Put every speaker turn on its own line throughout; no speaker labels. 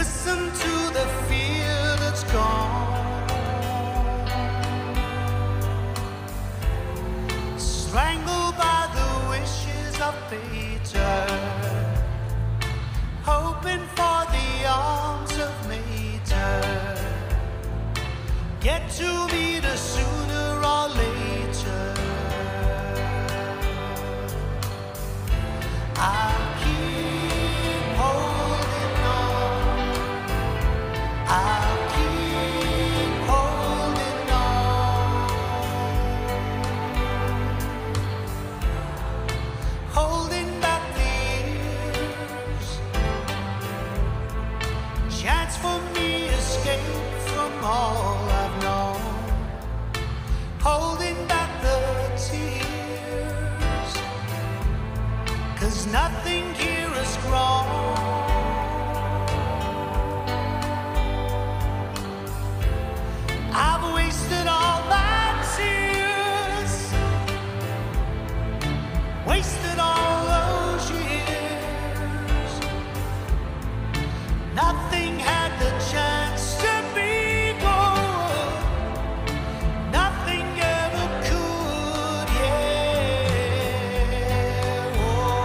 Listen to the fear that's gone, strangled by the wishes of fate, hoping for the arms of Mater. Get to meet us sooner or later. I'll keep holding on. I'll keep holding on. Holding back the years. Chance for me escape from all I've known. Holding back the tears, 'cause nothing here has grown. I've wasted all my tears, wasted all those years. Nothing had the chance to be good. Nothing ever could, yeah.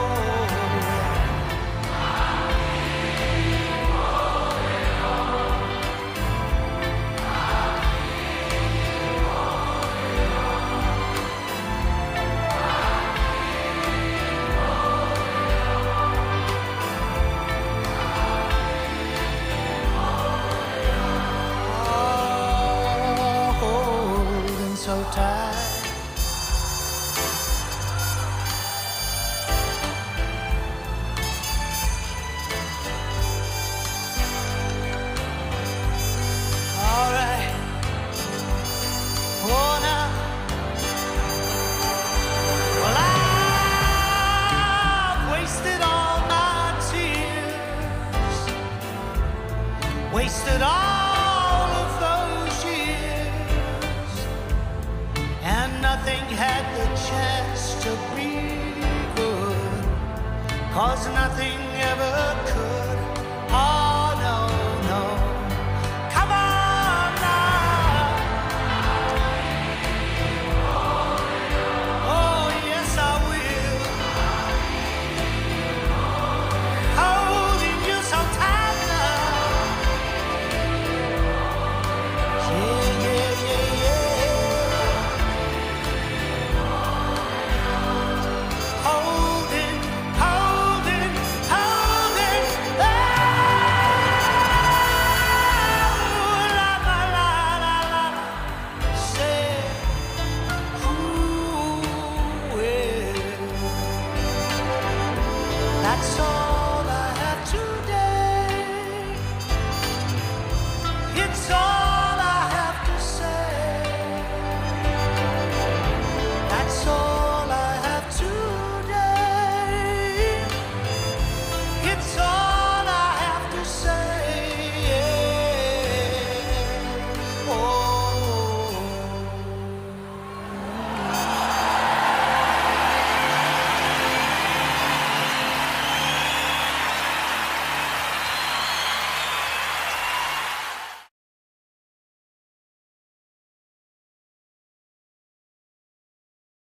Holding so tight. All right. Oh, now. Well, I've wasted all my tears, wasted all of those years, and nothing had the chance to be good, 'cause nothing ever could.